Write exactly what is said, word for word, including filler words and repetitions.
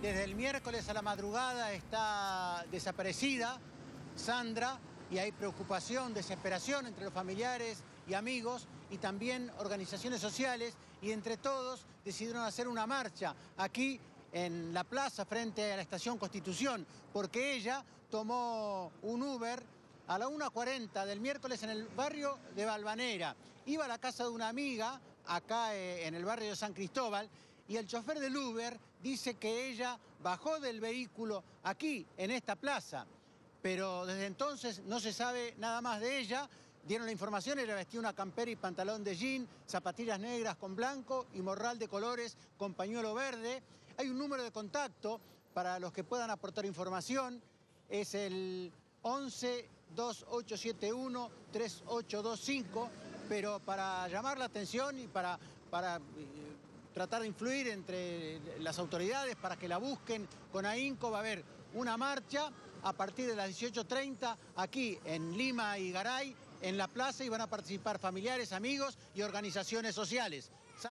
Desde el miércoles a la madrugada está desaparecida Sandra y hay preocupación, desesperación entre los familiares y amigos y también organizaciones sociales, y entre todos decidieron hacer una marcha aquí en la plaza frente a la estación Constitución, porque ella tomó un Uber a la una cuarenta del miércoles en el barrio de Valvanera. Iba a la casa de una amiga acá eh, en el barrio de San Cristóbal, y el chofer del Uber dice que ella bajó del vehículo aquí, en esta plaza, pero desde entonces no se sabe nada más de ella. Dieron la información, ella vestía una campera y pantalón de jean, zapatillas negras con blanco y morral de colores con pañuelo verde. Hay un número de contacto para los que puedan aportar información, es el once, dos ocho siete uno, tres ocho dos cinco, pero para llamar la atención y para, para eh, tratar de influir entre las autoridades para que la busquen con ahínco, va a haber una marcha a partir de las dieciocho treinta aquí en Lima y Garay, en la plaza, y van a participar familiares, amigos y organizaciones sociales.